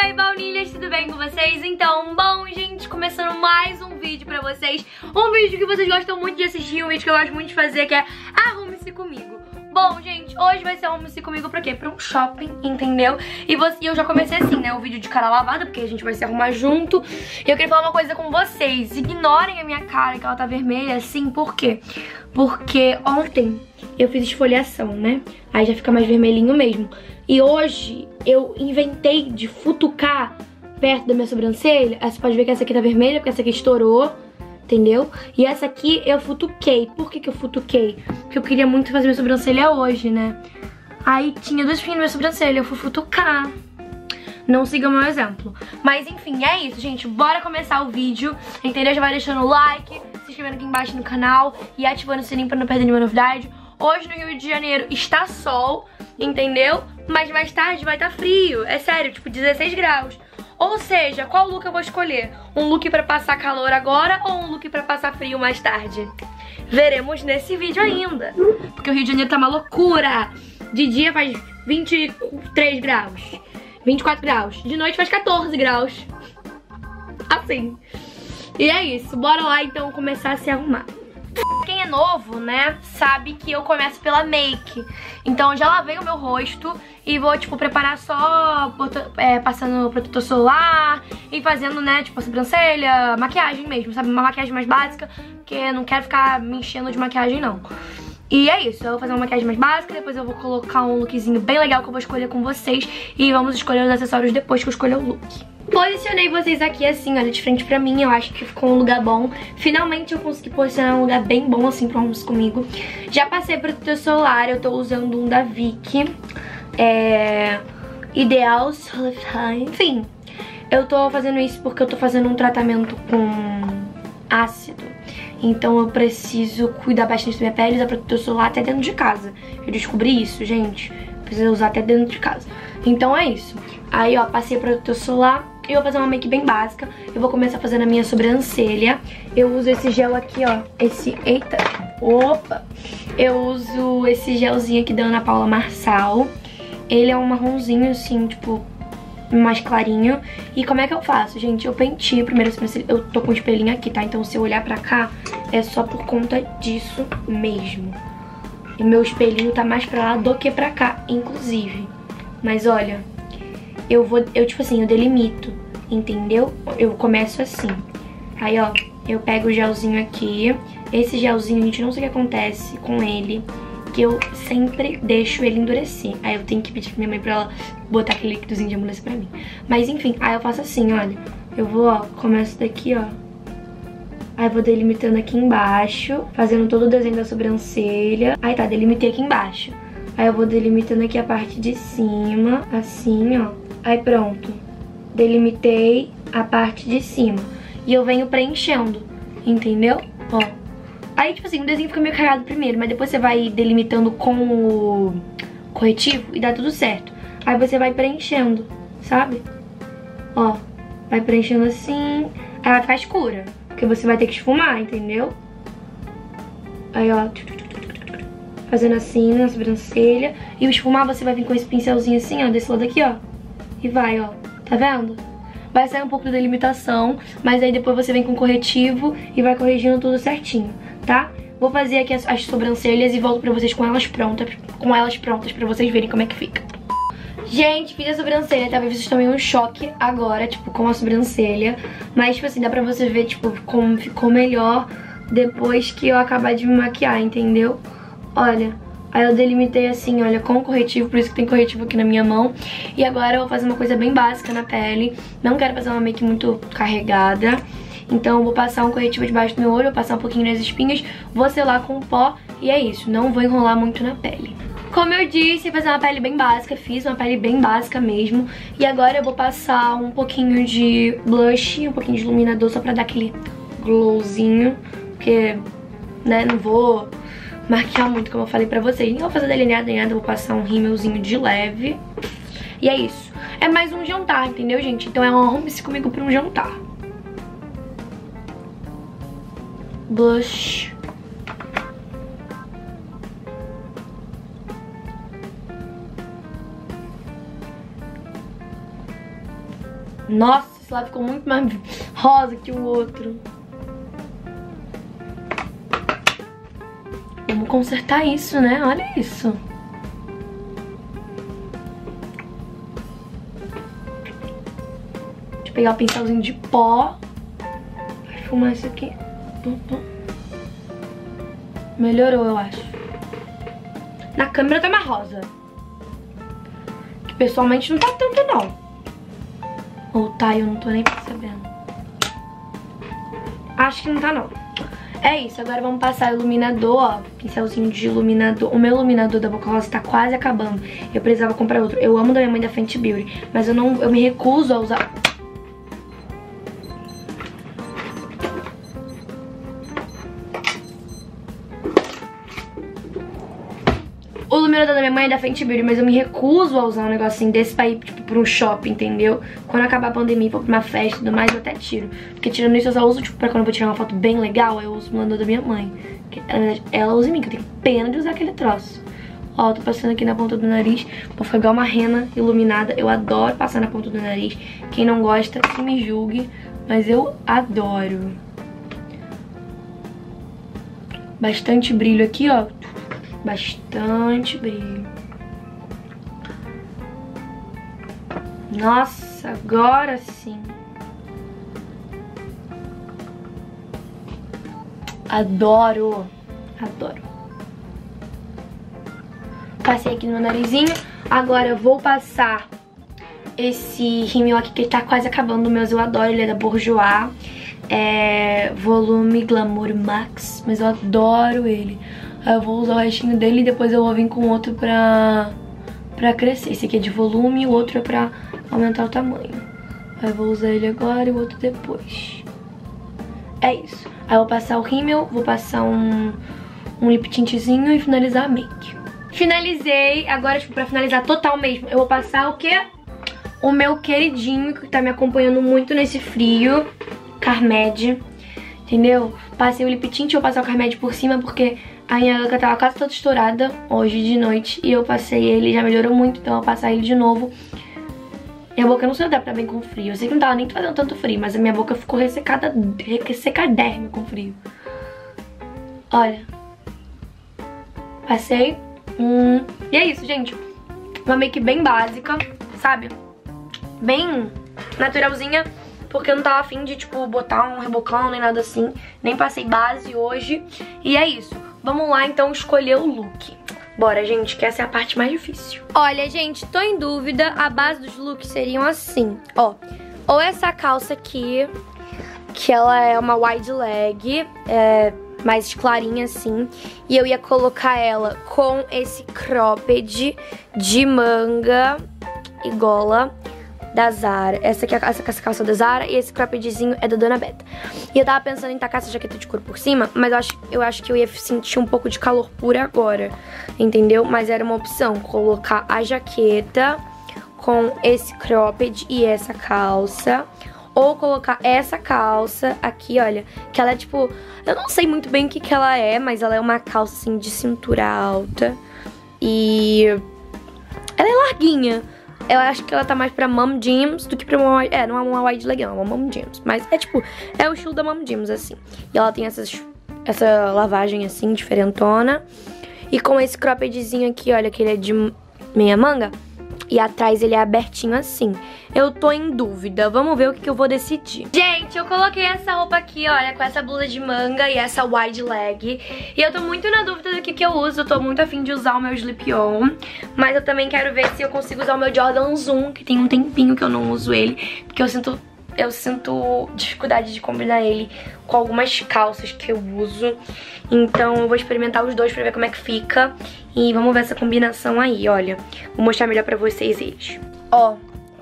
Oi, baunilhas, tudo bem com vocês? Então, bom, gente, começando mais um vídeo pra vocês. Um vídeo que vocês gostam muito de assistir, um vídeo que eu gosto muito de fazer, que é Arrume-se Comigo. Bom, gente, hoje vai ser Arrume-se Comigo pra quê? Pra um shopping, entendeu? E eu já comecei assim, né, o vídeo de cara lavada, porque a gente vai se arrumar junto. E eu queria falar uma coisa com vocês. Ignorem a minha cara, que ela tá vermelha assim, por quê? Porque ontem eu fiz esfoliação, né? Aí já fica mais vermelhinho mesmo. E hoje eu inventei de futucar perto da minha sobrancelha. Aí você pode ver que essa aqui tá vermelha, porque essa aqui estourou, entendeu? E essa aqui eu futuquei. Por que eu futuquei? Porque eu queria muito fazer minha sobrancelha hoje, né? Aí tinha duas pinhas na minha sobrancelha, eu fui futucar. Não siga o meu exemplo. Mas enfim, é isso, gente. Bora começar o vídeo, entendeu? Já vai deixando o like, se inscrevendo aqui embaixo no canal e ativando o sininho pra não perder nenhuma novidade. Hoje no Rio de Janeiro está sol, entendeu? Mas mais tarde vai estar frio, é sério, tipo 16 graus. Ou seja, qual look eu vou escolher? Um look pra passar calor agora ou um look pra passar frio mais tarde? Veremos nesse vídeo ainda. Porque o Rio de Janeiro tá uma loucura. De dia faz 23 graus, 24 graus. De noite faz 14 graus. Assim. E é isso, bora lá então começar a se arrumar. Quem é novo, né, sabe que eu começo pela make. Então eu já lavei o meu rosto e vou, tipo, preparar só passando protetor solar e fazendo, né, tipo, a sobrancelha, maquiagem mesmo, sabe? Uma maquiagem mais básica, porque eu não quero ficar me enchendo de maquiagem, não. E é isso, eu vou fazer uma maquiagem mais básica, depois eu vou colocar um lookzinho bem legal que eu vou escolher com vocês e vamos escolher os acessórios depois que eu escolher o look. Posicionei vocês aqui assim, olha, de frente pra mim, eu acho que ficou um lugar bom. Finalmente eu consegui posicionar um lugar bem bom assim pro Arrume-se Comigo. Já passei protetor solar, eu tô usando um da Vicky, Ideal Solify, enfim. Eu tô fazendo isso porque eu tô fazendo um tratamento com ácido. Então eu preciso cuidar bastante da minha pele e usar protetor solar até dentro de casa. Eu descobri isso, gente. Precisa usar até dentro de casa. Então é isso. Aí, ó, passei protetor solar. Eu vou fazer uma make bem básica. Eu vou começar fazendo a minha sobrancelha. Eu uso esse gel aqui, ó. Eita. Opa! Eu uso esse gelzinho aqui da Ana Paula Marçal. Ele é um marronzinho, assim, tipo, mais clarinho. E como é que eu faço, gente? Eu pentio primeiro a sobrancelha. Eu tô com um espelhinho aqui, tá? Então se eu olhar pra cá, é só por conta disso mesmo. E meu espelhinho tá mais pra lá do que pra cá, inclusive. Mas olha, eu tipo assim, eu delimito, entendeu? Eu começo assim. Aí, ó, eu pego o gelzinho aqui. Esse gelzinho, gente, não sei o que acontece com ele, que eu sempre deixo ele endurecer. Aí eu tenho que pedir pra minha mãe pra ela botar aquele líquidozinho de amolecer pra mim. Mas enfim, aí eu faço assim, olha. Eu vou, ó, começo daqui, ó. Aí vou delimitando aqui embaixo, fazendo todo o desenho da sobrancelha. Aí tá, delimitei aqui embaixo. Aí eu vou delimitando aqui a parte de cima, assim, ó. Aí pronto. Delimitei a parte de cima. E eu venho preenchendo, entendeu? Ó. Aí, tipo assim, o desenho fica meio cagado primeiro, mas depois você vai delimitando com o corretivo e dá tudo certo. Aí você vai preenchendo, sabe? Ó, vai preenchendo assim. Aí vai ficar escura, porque você vai ter que esfumar, entendeu? Aí, ó, fazendo assim na sobrancelha. E o esfumar você vai vir com esse pincelzinho assim, ó, desse lado aqui, ó. E vai, ó, tá vendo? Vai sair um pouco da delimitação, mas aí depois você vem com corretivo e vai corrigindo tudo certinho, tá? Vou fazer aqui as sobrancelhas e volto pra vocês com elas prontas pra vocês verem como é que fica. Gente, fiz a sobrancelha, talvez vocês tomem um choque agora, tipo, com a sobrancelha. Mas, tipo assim, dá pra você ver, tipo, como ficou melhor depois que eu acabar de me maquiar, entendeu? Olha, aí eu delimitei assim, olha, com corretivo, por isso que tem corretivo aqui na minha mão. E agora eu vou fazer uma coisa bem básica na pele. Não quero fazer uma make muito carregada. Então eu vou passar um corretivo debaixo do meu olho, vou passar um pouquinho nas espinhas, vou selar com pó e é isso. Não vou enrolar muito na pele. Como eu disse, fazer uma pele bem básica, fiz uma pele bem básica mesmo. E agora eu vou passar um pouquinho de blush, um pouquinho de iluminador só pra dar aquele glowzinho. Porque, né, não vou maquiar muito, como eu falei pra vocês. Nem vou fazer delineado nem nada, vou passar um rímelzinho de leve. E é isso. É mais um jantar, entendeu, gente? Então é um Arrume-se Comigo pra um jantar. Blush. Nossa, esse lado ficou muito mais rosa que o outro. Vamos consertar isso, né? Olha isso. Deixa eu pegar o pincelzinho de pó. Vai fumar isso aqui. Melhorou, eu acho. Na câmera tá mais rosa. Que pessoalmente não tá tanto, não. Ou tá, eu não tô nem percebendo. Acho que não tá, não. É isso, agora vamos passar o iluminador, ó. Pincelzinho de iluminador. O meu iluminador da Boca Rosa tá quase acabando. Eu precisava comprar outro. Eu amo da minha mãe da Fenty Beauty, mas eu me recuso a usar. O iluminador da minha mãe é da Fenty Beauty, mas eu me recuso a usar um negocinho desse pra ir, tipo, pra um shopping, entendeu? Quando acabar a pandemia e for pra uma festa e tudo mais, eu até tiro. Porque tirando isso, eu só uso, tipo, pra quando eu vou tirar uma foto bem legal, eu uso o iluminador da minha mãe. Que, na verdade, ela usa em mim, que eu tenho pena de usar aquele troço. Ó, tô passando aqui na ponta do nariz, pra ficar igual uma rena iluminada. Eu adoro passar na ponta do nariz. Quem não gosta, que me julgue, mas eu adoro. Bastante brilho aqui, ó. Bastante brilho. Nossa, agora sim. Adoro. Adoro. Passei aqui no meu narizinho. Agora eu vou passar esse rímel aqui que tá quase acabando. O meu eu adoro, ele é da Bourjois. É volume Glamour Max. Mas eu adoro ele. Aí eu vou usar o restinho dele e depois eu vou vir com outro pra crescer. Esse aqui é de volume e o outro é pra aumentar o tamanho. Aí eu vou usar ele agora e o outro depois. É isso. Aí eu vou passar o rímel, vou passar um lip tintzinho e finalizar a make. Finalizei. Agora, tipo, pra finalizar total mesmo, eu vou passar o quê? O meu queridinho, que tá me acompanhando muito nesse frio. Carmed. Entendeu? Passei o lip tint, vou passar o Carmed por cima porque a minha boca tava quase toda estourada hoje de noite. E eu passei ele, já melhorou muito, então eu vou passar ele de novo. Minha boca não se adapta bem com frio. Eu sei que não tava nem fazendo tanto frio, mas a minha boca ficou ressecadérrima com frio. Olha. Passei. E é isso, gente. Uma make bem básica, sabe? Bem naturalzinha. Porque eu não tava afim de, tipo, botar um rebocão nem nada assim. Nem passei base hoje. E é isso. Vamos lá, então, escolher o look. Bora, gente, que essa é a parte mais difícil. Olha, gente, tô em dúvida. A base dos looks seriam assim, ó. Ou essa calça aqui, que ela é uma wide leg, mais clarinha assim. E eu ia colocar ela com esse cropped de manga e gola da Zara. Essa aqui é essa calça da Zara e esse croppedzinho é da Dona Beta. E eu tava pensando em tacar essa jaqueta de couro por cima, mas eu acho que eu ia sentir um pouco de calor por agora, entendeu? Mas era uma opção, colocar a jaqueta com esse cropped e essa calça, ou colocar essa calça aqui, olha, que ela é tipo, eu não sei muito bem o que ela é, mas ela é uma calça assim de cintura alta e ela é larguinha. Eu acho que ela tá mais pra mom jeans do que pra uma... não é uma wide leg, não, é uma mom jeans. Mas é tipo, é o estilo da mom jeans, assim. E ela tem essa lavagem, assim, diferentona. E com esse croppedzinho aqui, olha, que ele é de meia manga. E atrás ele é abertinho assim. Eu tô em dúvida, vamos ver o que eu vou decidir. Gente, eu coloquei essa roupa aqui, olha, com essa blusa de manga e essa wide leg. E eu tô muito na dúvida do que eu uso, eu tô muito afim de usar o meu Slip-On. Mas eu também quero ver se eu consigo usar o meu Jordan Zoom, que tem um tempinho que eu não uso ele. Porque eu sinto dificuldade de combinar ele com algumas calças que eu uso. Então eu vou experimentar os dois pra ver como é que fica. E vamos ver essa combinação aí, olha. Vou mostrar melhor pra vocês eles. Ó,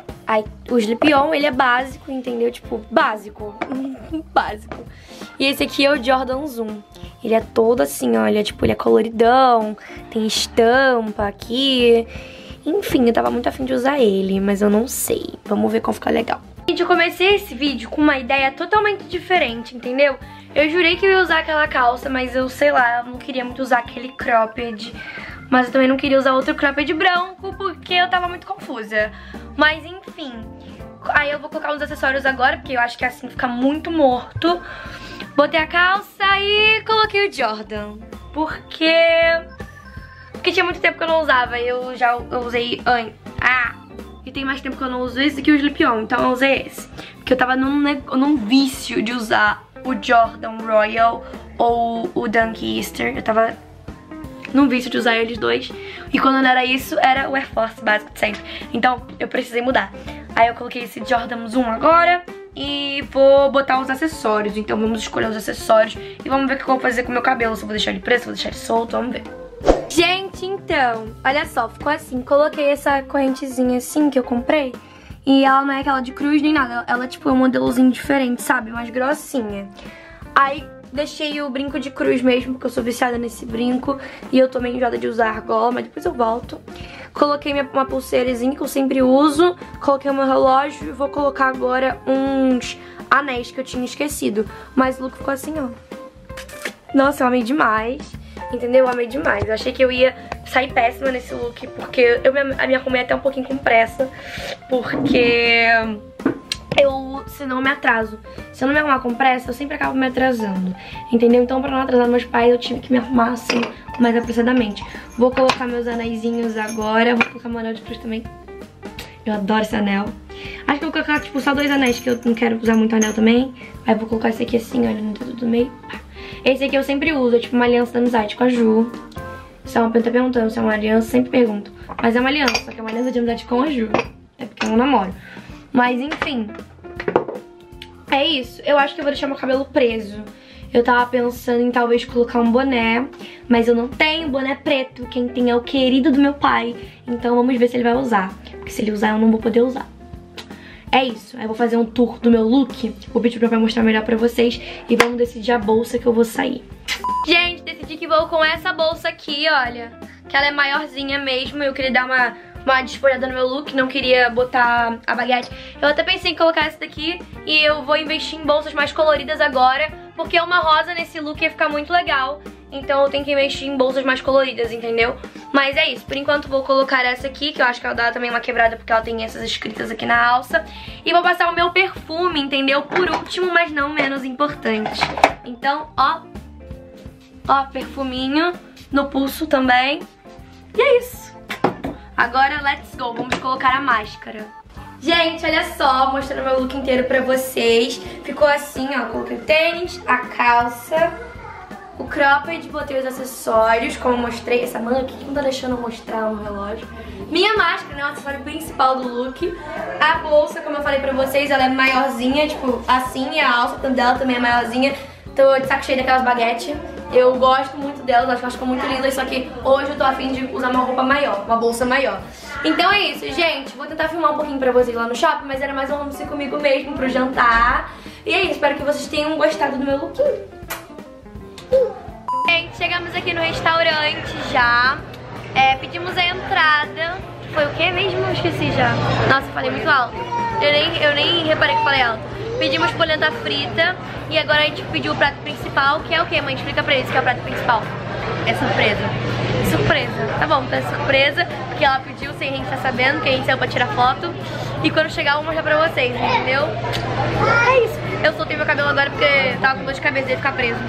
o Slip-On, ele é básico, entendeu? Tipo, básico. Básico. E esse aqui é o Jordan Zoom. Ele é todo assim, olha, tipo, ele é coloridão, tem estampa aqui. Enfim, eu tava muito afim de usar ele, mas eu não sei. Vamos ver como fica legal. Gente, eu comecei esse vídeo com uma ideia totalmente diferente, entendeu? Eu jurei que eu ia usar aquela calça, mas eu, sei lá, eu não queria muito usar aquele cropped. Mas eu também não queria usar outro cropped branco, porque eu tava muito confusa. Mas enfim, Aí eu vou colocar uns acessórios agora, porque eu acho que assim fica muito morto. Botei a calça e coloquei o Jordan. Porque tinha muito tempo que eu não usava. Eu usei antes. E tem mais tempo que eu não uso esse que o Sleep-On. Então eu usei esse. Porque eu tava num vício de usar o Jordan Royal ou o Dunk Easter. Eu tava num vício de usar eles dois. E quando não era isso, era o Air Force básico de sempre. Então eu precisei mudar. Aí eu coloquei esse Jordan Zoom agora e vou botar os acessórios. Então vamos escolher os acessórios e vamos ver o que eu vou fazer com o meu cabelo. Se eu vou deixar ele preso, se eu vou deixar ele solto, vamos ver. Gente, então, olha só, ficou assim. Coloquei essa correntezinha assim que eu comprei. E ela não é aquela de cruz nem nada. Ela tipo é um modelozinho diferente, sabe? Mais grossinha. Aí deixei o brinco de cruz mesmo, porque eu sou viciada nesse brinco. E eu tô meio enjoada de usar argola, mas depois eu volto. Coloquei uma pulseirazinha que eu sempre uso. Coloquei o meu relógio e vou colocar agora uns anéis que eu tinha esquecido. Mas o look ficou assim, ó. Nossa, eu amei demais. Entendeu? Eu amei demais. Eu achei que eu ia sair péssima nesse look, porque eu me arrumei até um pouquinho com pressa. Porque senão eu me atraso. Se eu não me arrumar com pressa, eu sempre acabo me atrasando. Entendeu? Então pra não atrasar meus pais, eu tive que me arrumar assim, mais apressadamente. Vou colocar meus anéisinhos agora. Vou colocar meu anel de cruz também. Eu adoro esse anel. Acho que eu vou colocar tipo só 2 anéis, que eu não quero usar muito anel também. Aí vou colocar esse aqui assim, olha, no dedo do meio. Esse aqui eu sempre uso, é tipo uma aliança da amizade com a Ju. Se é uma pessoa tá perguntando se é uma aliança, sempre pergunto. Mas é uma aliança, só que é uma aliança de amizade com a Ju. É porque eu não namoro. Mas enfim, é isso. Eu acho que eu vou deixar meu cabelo preso. Eu tava pensando em talvez colocar um boné, mas eu não tenho boné preto. Quem tem é o querido do meu pai. Então vamos ver se ele vai usar. Porque se ele usar, eu não vou poder usar. É isso, aí eu vou fazer um tour do meu look. Vou pedir pro meu pai mostrar melhor pra vocês. E vamos decidir a bolsa que eu vou sair. Gente, decidi que vou com essa bolsa aqui, olha. Que ela é maiorzinha mesmo. Eu queria dar uma despolhada no meu look. Não queria botar a baguete. Eu até pensei em colocar essa daqui. E eu vou investir em bolsas mais coloridas agora. Porque uma rosa nesse look ia ficar muito legal. Então eu tenho que investir em bolsas mais coloridas, entendeu? Mas é isso, por enquanto vou colocar essa aqui, que eu acho que ela dá também uma quebrada porque ela tem essas escritas aqui na alça. E vou passar o meu perfume, entendeu? Por último, mas não menos importante. Então, ó, perfuminho no pulso também. E é isso. Agora, let's go, vamos colocar a máscara. Gente, olha só, mostrando meu look inteiro pra vocês. Ficou assim, ó, coloquei o tênis, a calça, o cropped, botei os acessórios, como eu mostrei. Essa manga aqui que não tá deixando eu mostrar no relógio. Minha máscara, né, o acessório principal do look. A bolsa, como eu falei pra vocês, ela é maiorzinha, tipo assim, e a alça dela também é maiorzinha. Tô de saco cheio daquelas baguetes. Eu gosto muito delas, acho que elas ficam muito lindas, só que hoje eu tô afim de usar uma roupa maior, uma bolsa maior. Então é isso, gente. Vou tentar filmar um pouquinho pra vocês lá no shopping, mas era mais um almoço comigo mesmo pro jantar. E é isso, espero que vocês tenham gostado do meu lookinho. Gente, chegamos aqui no restaurante já. Pedimos a entrada. Foi o que mesmo? Eu esqueci já. Nossa, eu falei muito alto. Eu nem reparei que falei alto. Pedimos polenta frita. E agora a gente pediu o prato principal. Que é o que, mãe? Explica pra eles que é o prato principal. É surpresa. Surpresa. Tá bom, tá surpresa. Porque ela pediu sem a gente estar sabendo. Que a gente saiu pra tirar foto. E quando chegar eu vou mostrar pra vocês, entendeu? É isso. Eu soltei meu cabelo agora porque tava com dor de cabeça e ia ficar preso.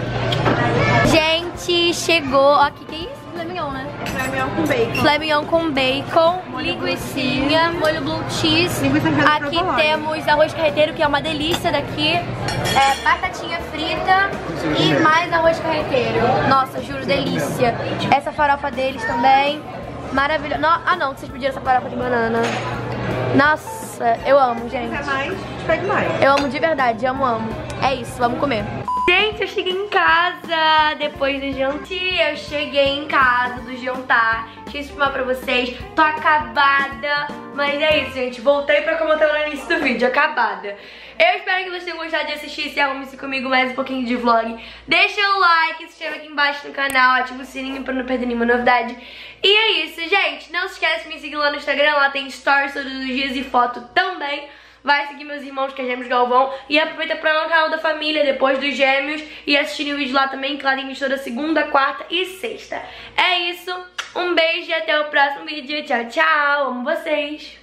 Gente, chegou. Aqui, que é isso? Filé mignon, né? Filé mignon com bacon. Filé mignon com bacon, linguicinha, molho blue cheese. Aqui temos arroz carreteiro, que é uma delícia daqui. Batatinha frita e mais arroz carreteiro. Nossa, juro, delícia. Essa farofa deles também. Maravilhosa. Ah, não, vocês pediram essa farofa de banana. Nossa, eu amo, gente. Se mais, pede mais. Eu amo de verdade, amo. É isso, vamos comer. Gente, eu cheguei em casa depois do jantar. Eu cheguei em casa do jantar. Deixa eu filmar pra vocês. Tô acabada. Mas é isso, gente. Voltei pra como eu tava no início do vídeo, acabada. Eu espero que vocês tenham gostado de assistir esse Arrume-se Comigo mais um pouquinho de vlog. Deixa o like, se inscreva aqui embaixo no canal, ativa o sininho pra não perder nenhuma novidade. E é isso, gente. Não se esquece de me seguir lá no Instagram, lá tem stories todos os dias e foto também. Vai seguir meus irmãos, que é Gêmeos Galvão. E aproveita pra ir no canal da família, depois dos Gêmeos. E assistir o vídeo lá também, que lá tem vídeo toda segunda, quarta e sexta. É isso. Um beijo e até o próximo vídeo. Tchau, tchau. Amo vocês.